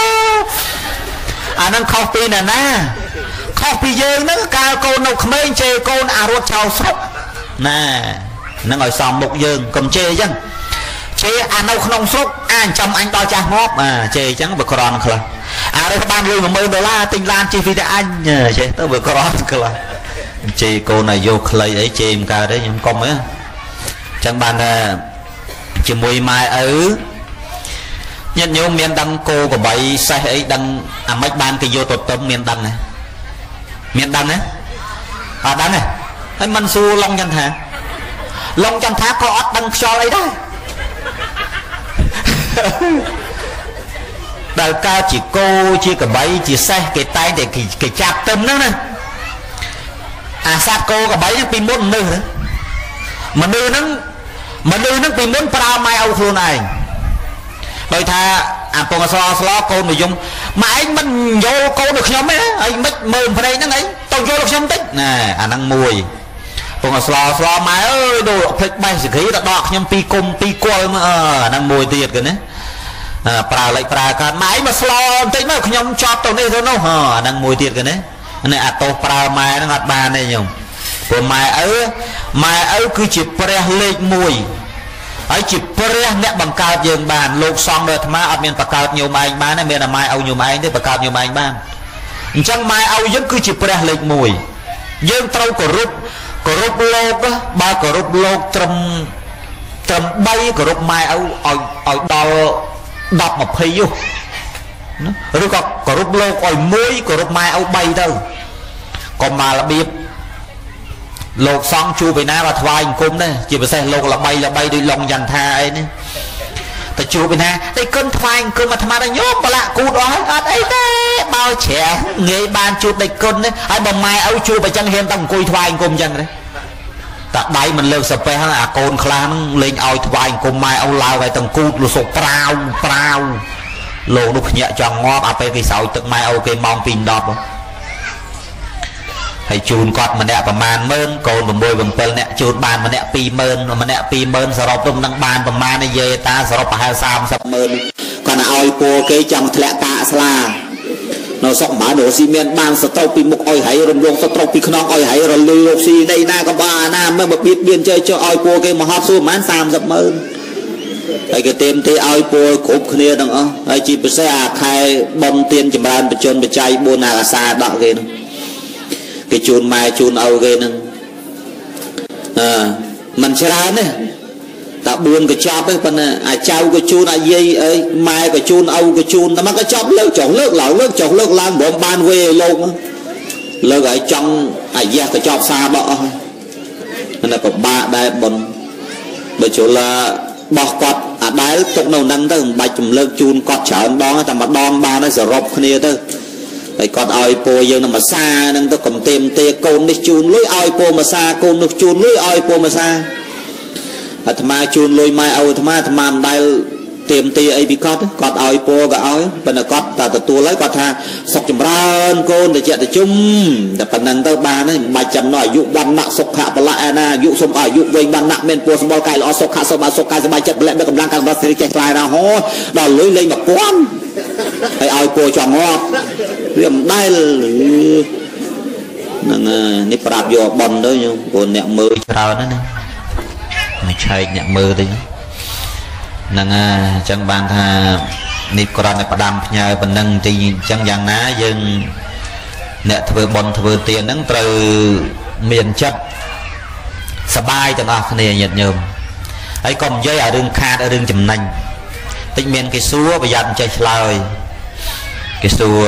អាហ្នឹងខុសពីណាខុសពីយើងហ្នឹងកាលកូននៅក្មេងជេរកូនអារត់ចោលស្រុកណាហ្នឹងឲ្យសមមុខយើងកុំជេរអញ្ចឹងជេរអានៅក្នុងស្រុកអាចាំអញដល់ចាស់ងាប់ជេរអញ្ចឹងបើក្រន់ខ្លះអានេះបានលុយ$10000ទិញឡានជិះពីតែអញចេះទៅបើក្រន់ខ្លះជេរកូនឲ្យយកខ្លីអីជេរមិនកើតទេខ្ញុំកុំហ៎អញ្ចឹងបានថាជាមួយម៉ែឪញាតិញោមមានដឹងគោក្របីសេះអីដឹងអាម៉េចបានគេយកទៅទឹមមានដឹងទេមានដឹងទេអត់ដឹងទេហើយមិនសួរឡុងចន្ទថាក៏អត់ដឹងខ្យល់អីដែរដែលកើតជាគោជាក្របីជាសេះគេតែងតែគេចាប់ទឹមហ្នឹងណាអាសត្វគោក្របីហ្នឹងពីមុនមនុស្សហ្នឹងពីមុនប្រើម៉ែឪខ្លួនឯងដោយថាអាពងអស្លកូននិយមម៉ែឯងមិនយល់កូនរបស់ខ្ញុំទេហើយមិនមើលព្រៃហ្នឹងអីទៅយល់របស់ខ្ញុំតិចណាអាហ្នឹងមួយពងអស្លម៉ែអើយដូចភ្លេចបេះសក្រីទៅដកខ្ញុំពីគុំពីគល់មើលអាហ្នឹងមួយទៀតគេណាប្រើលេខប្រើកើតម៉ែឯងមកស្លបន្តិចមកខ្ញុំចប់ទៅនេះទៅនោះអាហ្នឹងមួយទៀតគេណានេះអាតោសប្រើម៉ែហ្នឹងអត់បានទេញោមព្រោះម៉ែឪគឺជាព្រះលេខ1ហើយជាព្រះអ្នកបង្កើតយើងបានលោកសង្ឃដោយអាត្មាអត់មានបង្កើតញោមឯងបានទេមានតែម៉ែឪញោមឯងទេបង្កើតញោមឯងបានអញ្ចឹងម៉ែឪយើងគឺជាព្រះលេខ1យើងត្រូវគោរពលោកបើគោរពលោកត្រឹម3គោរពម៉ែឪឲ្យដល់10 20យុឬក៏គោរពលោកឲ្យ1គោរពម៉ែឪ3ទៅកុំមករបៀបលោកសង្ឃជួបឯណាមកថ្វាយអង្គមដែរជាពិសេសលោកល្បីដូចឡុងចន្ទថាអីនេះទៅជួបឯណាតែគុណថ្វាយអង្គមអាត្មាទៅញោមប្រឡាក់គូតអស់អត់អីទេបើជ្រះងាយបានជួបដេចគុណនេះហើយបើម៉ែឪជួបអញ្ចឹងហ៊ានទៅអង្គុយថ្វាយអង្គមអញ្ចឹងទេ ta đáy mình lơ sập pe à côn khlang lên ao vài cùng mai ao lao vài tầng cút lô sụp prao lô đục nhẹ tròn ngóp à pe cái sào từng mai ao cái mong pin đọt hay chun cọt mà nèประมาณ 10,000 côn bầm bôi bầm pel nè chun bàn mà nè 20,000 mà nè 20,000 สรุปตรงดังบานประมาณในเยตาสรุปประมาณ 30,000 còn ao po cái trong thẹn tạ sla nó sọc má đổ xi men ban sờ trâu pi mục oi hải rầm rong sờ trâu pi khnon oi hải rồi lư xi đây na có ba na mới mà biết biên chơi cho ao po cái mà hot xu mán 30,000 ไอ้ก็เต็มที่เอาปูขบគ្នាទាំងអស់ហើយជាពិសេសអាខែបំទានចម្រើនបច្ចុប្បន្នបច្ច័យ4អាសាដកគេនោះគេជូនម៉ែជូនឪគេនឹងមិនច្រើនទេតែ4ក៏ចប់ទេប៉ុន្តែអាចៅក៏ជូនអាយាយអីម៉ែក៏ជូនឪក៏ជូនតែមកក៏ចប់លើកចុះលើកឡើងលើកចុះលើកឡើងព្រមបានវេលោកលើកឲ្យចង់អាយ៉ាក៏ចប់សាបអស់ហ្នឹងពិបាកដែរប៉ុនបើជុលបោះគាត់អាដែលទុកនៅនឹងទៅមិនបាច់ចំលើកជូនគាត់ច្រើនដងតែម្ដងបានហើយសរុបគ្នាទៅហើយគាត់ឲ្យពោយើងនឹងភាសានឹងទៅកំទេមទេកូននេះជូនលុយឲ្យពោភាសាកូននោះជូនលុយឲ្យពោភាសាអាត្មាជូនលុយម៉ែឲ្យអាត្មាមិនដែលទេមទេអីពីគាត់ឲ្យពោក៏ឲ្យប៉ុន្តែគាត់តែទទួលហើយគាត់ថាសុខចម្រើនកូនតិចតិជុំតែប៉ុណ្ណឹងទៅបានហើយមិនបាច់ចាំនៅអាយុបានណាក់សុខៈបលៈឯណាអាយុសុំអាយុវែងបានណាក់មានពោះសម្បល់កាយល្អសុខៈសុខកាយសบายចិត្តបលៈមានកម្លាំងការសម្រាប់សេរីចេះខ្លាយណាហោដល់លុយលេង1000ហើយឲ្យពោះចង់ងាប់វាមិនដែលហ្នឹងនេះប្រាប់យកបន់ទៅញោមព្រោះអ្នកមើលច្រើនណាមិនឆែកអ្នកមើលទេហ្នឹងអញ្ចឹងបានថានេះគ្រាន់តែផ្ដាំផ្ញើប៉ុណ្ណឹងទីអញ្ចឹងយ៉ាងណាយើងអ្នកធ្វើបន់ធ្វើទានហ្នឹងត្រូវមានចិត្តសบายទាំងអស់គ្នាញាតិញោមហើយកុំនិយាយឲ្យរឿងខាតរឿងចំណេញតិចមានគេសួរប្រយ័ត្នចេះឆ្លើយគេសួរ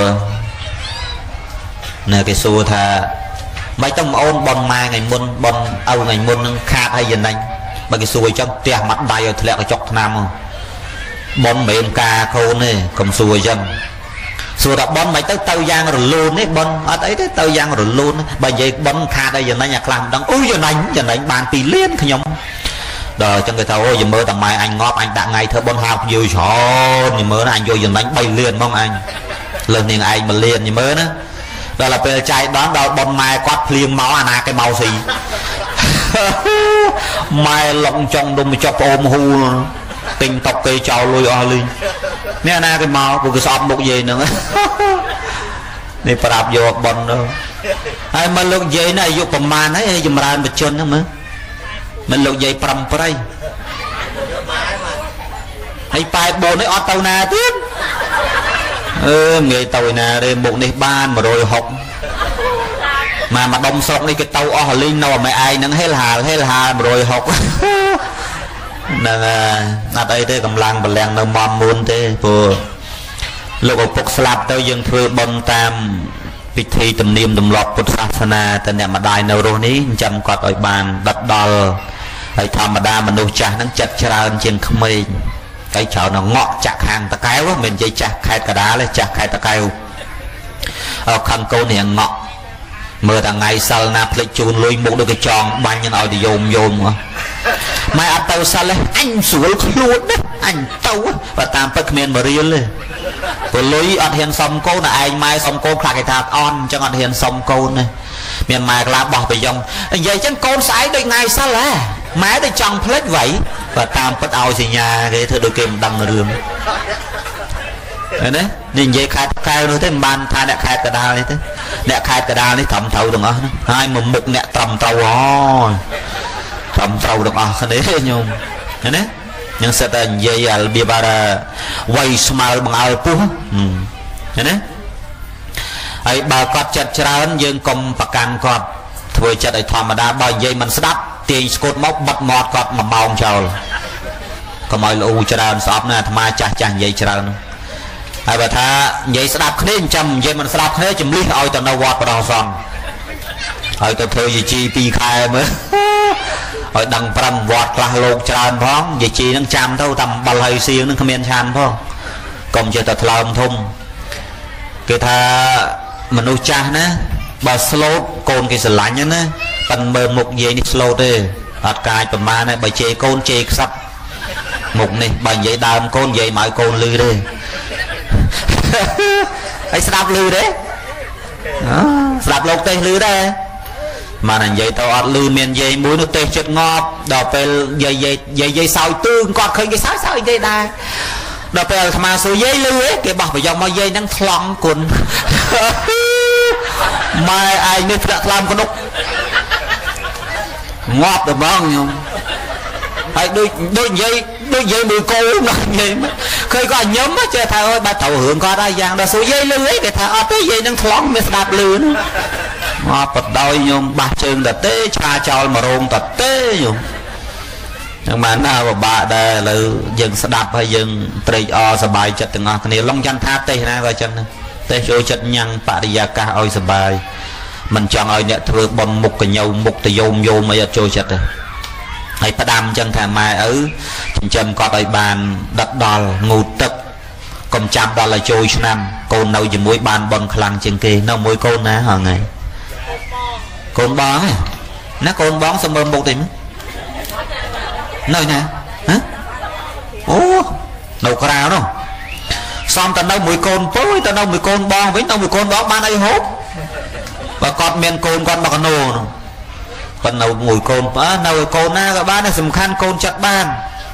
ណែគេសួរថាមិនต้องអូនបន់ម៉ែថ្ងៃមុនបន់ឪថ្ងៃមុននឹងខាតហើយចំណេញបើគេសួរអញ្ចឹងផ្ទះមាត់ដៃឲ្យធ្លាក់កញ្ចក់ថ្នាំបនមិនការកូនទេកុំសួរអញ្ចឹងសួរថាបនមិនទៅយ៉ាងរលូនទេបនអត់អីទេទៅយ៉ាងរលូនបើនិយាយបនខាតឲ្យចំណេញអាខ្លះមិនដឹងអូចំណេញបាន2លានខ្ញុំដល់អញ្ចឹងគេថាអូយមើលតែម៉ែអញងាប់អញដាក់ថ្ងៃធ្វើបនហៅយូរច្រើនយមើលណាអញយកចំណេញ3លានហ្មងអញលើសនាងឯង1លានយមើលណាដល់ពេលចាយដល់បនម៉ែគាត់ភ្លៀងមកអាណាគេមកស៊ីម៉ែឡុងចង់ដុំចុកប្អូនហ៊ូទិញតុកគេចោលលុយអស់លីងនេះណាគេមកពួកគេស្អប់មុខយាយហ្នឹងនេះប្រាប់យកបនទៅហើយមកលោកយាយនេះអាយុប្រមាណហើយចម្រើនបជនហ្នឹងមើលមិនលោកយាយ5ប្រៃហើយប៉ែបូននេះអត់ទៅណាទៀតងាយទៅណាទេមុខនេះបាន160មកដុំស្រុកនេះគេទៅអស់លីងនៅអាម៉ែឯងហ្នឹងហេលហាល160ហ្នឹងអត់អីទេកម្លាំងបលាំងនៅមមួនទេព្រោះលោកឪពុកស្លាប់ទៅយើងធ្វើបុណ្យតាមពិធីទំនៀមទម្លាប់ពុទ្ធសាសនាតែអ្នកម្ដាយនៅរស់នេះចាំគាត់ឲ្យបានដិតដល់ហើយធម្មតាមនុស្សចាស់ហ្នឹងចិត្តច្រើនជាងក្មេងតែច្រើនងក់ចាក់ខាងតកែវមិននិយាយចាស់ខេតកដាលទេចាស់ខេតតកែវខាងកូនរៀងងក់មើលតែថ្ងៃសិលណាភ្លេចជូនលុយមុខដូចកញ្ចង់បាញ់នឹងឲ្យទៅយមមកម៉ែអត់ទៅសិលទេអញស្រួលខ្លួនណាអញទៅបើតាមពិតគ្មានមករៀលទេព្រោះលុយអត់ហ៊ានសុំកូនតែឯងម៉ែសុំកូនខ្លះគេថាអន់អញ្ចឹងអត់ហ៊ានសុំកូនទេមានម៉ែខ្លះបោះប្រយ៉ងនិយាយអញ្ចឹងកូនស្អែកដូចថ្ងៃសិលហ៎ម៉ែទៅចង់ភ្លេចវៃបើតាមពិតឲ្យសញ្ញាគេធ្វើដូចគេមិនដឹងរឿងឃើញទេនេះនិយាយខេត្តកែវនោះទេមិនបានថាអ្នកខេត្តកដាលនេះទេអ្នកខេត្តកដាលនេះត្រឹមត្រូវទាំងអស់ហ្នឹងហើយមកមុខអ្នកត្រឹមត្រូវត្រឹមត្រូវទាំងអស់គ្នាញោមឃើញទេនឹងសិតតែនិយាយរបៀបថាវ័យស្មើបង្អើលពោះឃើញទេហើយបើគាត់ចិត្តច្រើនយើងកុំប្រកាន់គាត់ធ្វើចិត្តឲ្យធម្មតាបើនិយាយមិនស្ដាប់ទាញស្គត់មកបិទមាត់គាត់1ម៉ោងចោលកុំឲ្យលូច្រើនស្អប់ណាអាត្មាចាស់និយាយច្រើនហើយបើថានិយាយស្ដាប់គ្នាចាំនិយាយមិនស្ដាប់គ្នាជំលិះឲ្យទៅនៅវត្តបដោះសន្នហើយទៅធ្វើយាជី2ខែមើលឲ្យដឹងប្រឹងវត្តខ្លះលោកច្រើនផងយាជីនឹងចាំទៅតាមអំបិលហើយសៀងនឹងគ្មានឆានផងកុំចេះតែថ្លើមធំគេថាមនុស្សចាស់ណាបើស្លូតកូនគេស្រឡាញ់ណា Phần mơ mục dây đi slow thế hạt cài phần ma này bởi chê côn chê sắp mục này bởi vậy đàm côn vậy mọi côn lư đi ấy sắp lư đấy sắp lột tê lư đấy mà là vậy tao ọt lư miền dây muối nó tê chất ngọt đọc về dây sòi tương còn khơi cái sao dây đai đọc về mà số dây lư ấy cái bảo phải dòng mà dây đang thòng quần mai ai nên đặt làm con đúc ngọt được không nhung hay đôi dây mười cô nó vậy khơi có nhóm á chơi thà ơi ba tàu hưởng có đa dạng là số dây lư ấy cái thà ở tới dây đang thòng mới đạp lư nữa ngọt bật đôi nhung ba chân là tế cha cho mà rôn tật tế nhung nhưng mà nào mà bà đây là dừng sẽ đạp hay dừng trì o sờ bài chật từng ngọt này long chăn tha tê này coi chân tê cho chật nhăn bà đi ra cả ôi sờ bài mình chọn ơi nhận thừa bầm mục cái nhau mục từ vô mà cho chật rồi hay ta đam chân thà mai ở chân có đôi bàn đặt đòn ngủ tức còn chạm đó là trôi năm con nâu chỉ mũi bàn bằng khăn trên kia nâu mũi con ná hàng ngày con bón nó con bón xong bơm bột tìm nơi nè hả ô đâu có rào đâu xong tao đâu mũi con tối tao đâu mũi con bón với đâu mũi con bón ban đây hốt và con men con bạc nô còn đâu mũi con á đâu con na các bạn này sầm khăn con chặt ban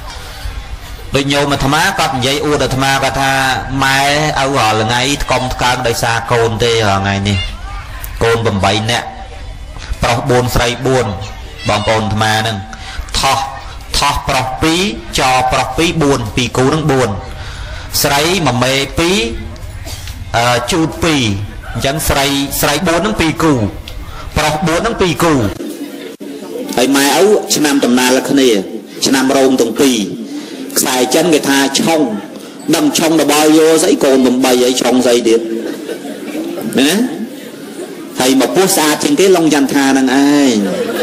bây nhiều mà thà con vậy u được thà cả thà mai áo gò là ngay công càng đây xa con tê ở ngày này con bầm bậy nè pro buồn say buồn bằng con thà nè thọ pro pí cho pro pí buồn pí cú nó buồn say mà mê pí chụt pí chẳng say buồn nó pí cú pro buồn nó pí cú hay mai áo năm tầm na là cái này năm rồng tầm pí xài chân người ta trong đâm trong là bao nhiêu giấy cồn bầm bày ấy trong dây điện nè thầy mà post xa trên cái lông dàn tha năng ai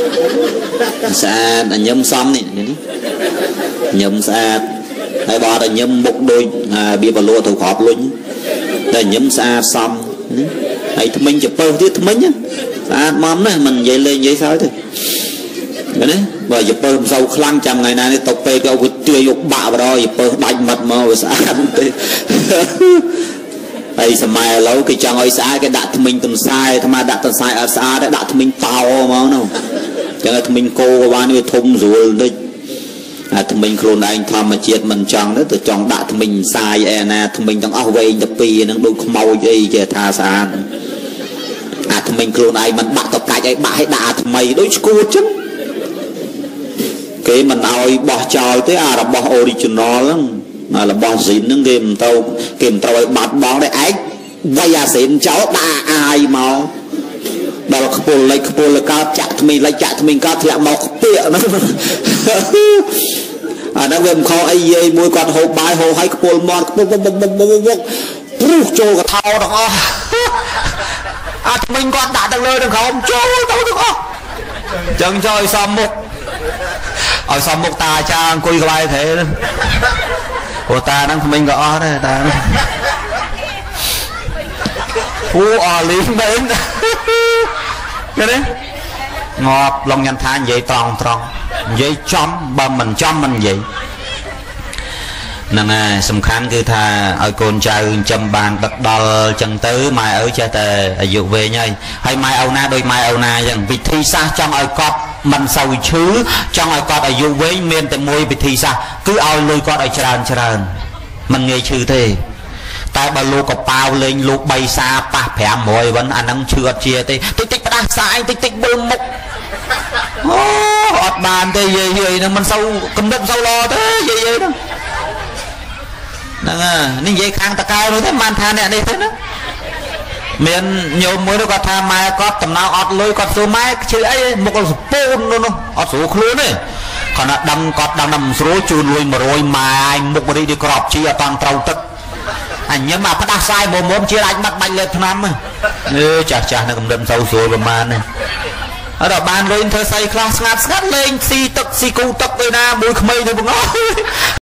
xa là nhâm xong này nhâm xa hay bỏ là nhâm một đôi bia bà lua thủ họp luôn là nhâm xa xong hay thằng mình chụp bơ thiết thằng mình á xa mắm này mình dậy lên vậy sao thôi đấy và dập bơ dầu khăn trăm ngày nay tộc pe cái ông tươi dục bạ vào đó dập bơ đánh mặt màu xã hay sao mai lâu cái chàng ơi xã cái đặt mình từng sai tham đặt từng sai ở xã đã đặt mình tao mà nó chẳng là mình cô bao nhiêu thùng rồi đấy mình kêu anh tham mà chết mình chọn đó từ chọn đặt mình sai e nè mình đang ao về tập pi nó đôi màu gì kìa tha xã mình kêu anh mình bắt tập cái bạ hay đặt mày đối cô chứ cái mình ao bỏ trò tới là bỏ original lắm mà là bỏ xịn nó kìm tao bạt bó đấy ấy vay xịn cháu đã ai mà đó là khổ là cao chặt mình cao thì mọc tịa nó nó về kho ai dây môi quạt hồ bài hồ hay khổ mòn trôi cả thao đó mình còn đã được lời được không trôi đâu được không chẳng chơi xong một ở xong một ta cha cùi cái thế của ta đang mình gõ đây ta lính đến cái đấy ngọt lòng nhân than vậy tròn vậy chấm bầm mình chấm mình vậy nè sầm khăn cứ tha ở con trai châm bàn đặt đo chân tứ mai ở cha tề ở dụ về nhây hay mai âu na đôi mai âu na rằng vị thi xa trong ở cọp mình sầu chứ trong ở cọp ở dụ với miền tại môi vị thi xa cứ ao lôi cọp ở tràn mình nghe chữ thế tại bà lô có bao lên lô bay xa pa phẻ mồi vẫn ăn ăn chưa chia tê tích đã sai tích bơm mốc ọt bàn tê gì nó mình sâu cầm đất sâu lo thế gì đó nên vậy khang ta cao nữa thế man than này đây thế đó miền nhiều mới nó có tham mai có tầm nào ọt lôi có số mai chữ ấy một con spawn luôn ọt số luôn đấy còn là đâm nằm số chun lui mà rồi mà anh một đi crop chi ở toàn trâu tức anh nhưng mà đã sai mồm chia anh bắt bạch lên năm chả nó cầm đâm sâu rồi mà man này ở đó ban lên thơ say class ngắt lên si tức si cu tức với na mùi khmây thôi